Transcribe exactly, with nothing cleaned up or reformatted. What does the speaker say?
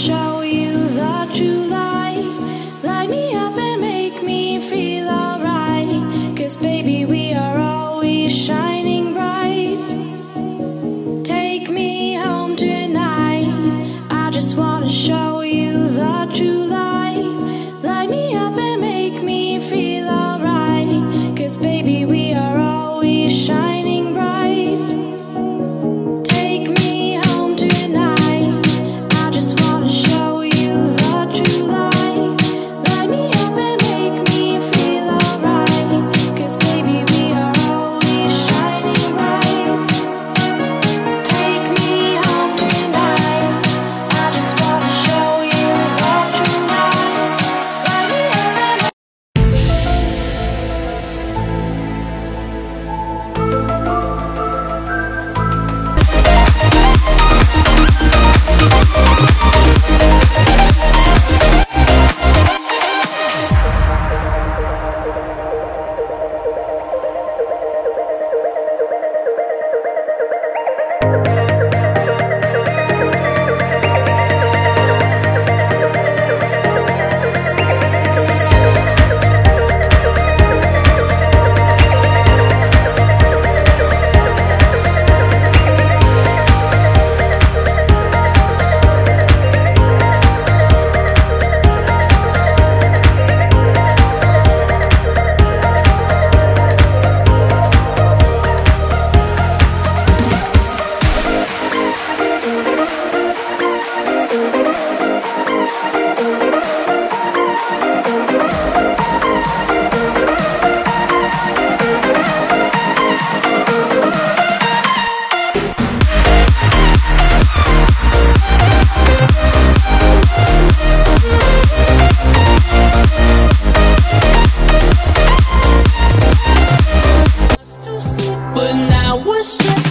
show you the true light. Light me up and make me feel alright. 'Cause baby, we are always shining bright. Take me home tonight. I just wanna show you the true light. Light me up and make me feel alright. 'Cause baby, we are always shining bright. Take me home tonight. I just wanna show you the true light. Light me up and make me feel alright. 'Cause baby, we are always shining bright. Take me home tonight. I just wanna show you the true light. Light me up and but now we're stressed.